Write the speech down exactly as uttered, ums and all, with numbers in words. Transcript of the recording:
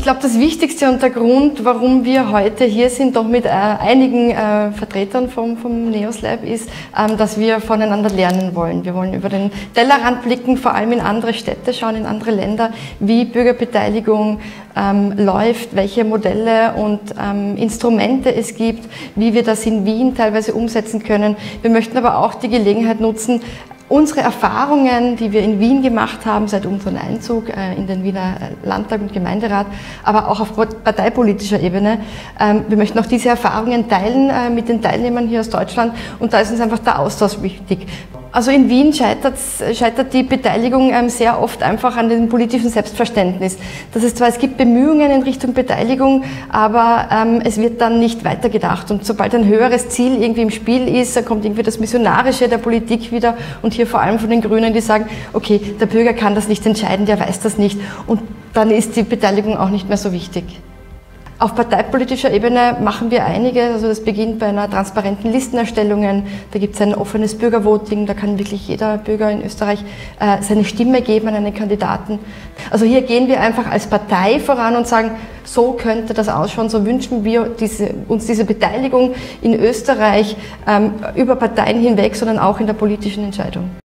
glaube, das Wichtigste und der Grund, warum wir heute hier sind, doch mit äh, einigen äh, Vertretern vom, vom NEOS-Lab, ist, ähm, dass wir voneinander lernen wollen. Wir wollen über den Tellerrand blicken, vor allem in andere Städte schauen, in andere Länder, wie Bürgerbeteiligung ähm, läuft, welche Modelle und ähm, Instrumente es gibt, wie wir das in Wien teilweise umsetzen können. Wir möchten aber auch die Gelegenheit nutzen, unsere Erfahrungen, die wir in Wien gemacht haben, seit unserem Einzug äh, in den Wiener Landtag und Gemeinderat, aber auch auf parteipolitischer Ebene. Ähm, wir möchten auch diese Erfahrungen teilen äh, mit den Teilnehmern hier aus Deutschland, und da ist uns einfach der Austausch wichtig. Also in Wien scheitert, scheitert die Beteiligung ähm, sehr oft einfach an dem politischen Selbstverständnis. Das ist zwar, es gibt Bemühungen in Richtung Beteiligung, aber ähm, es wird dann nicht weitergedacht. Und sobald ein höheres Ziel irgendwie im Spiel ist, dann kommt irgendwie das Missionarische der Politik wieder, und hier vor allem von den Grünen, die sagen, okay, der Bürger kann das nicht entscheiden, der weiß das nicht, und dann ist die Beteiligung auch nicht mehr so wichtig. Auf parteipolitischer Ebene machen wir einiges, also das beginnt bei einer transparenten Listenerstellung, da gibt es ein offenes Bürgervoting, da kann wirklich jeder Bürger in Österreich äh, seine Stimme geben an einen Kandidaten. Also hier gehen wir einfach als Partei voran und sagen, so könnte das ausschauen, so wünschen wir diese, uns diese Beteiligung in Österreich ähm, über Parteien hinweg, sondern auch in der politischen Entscheidung.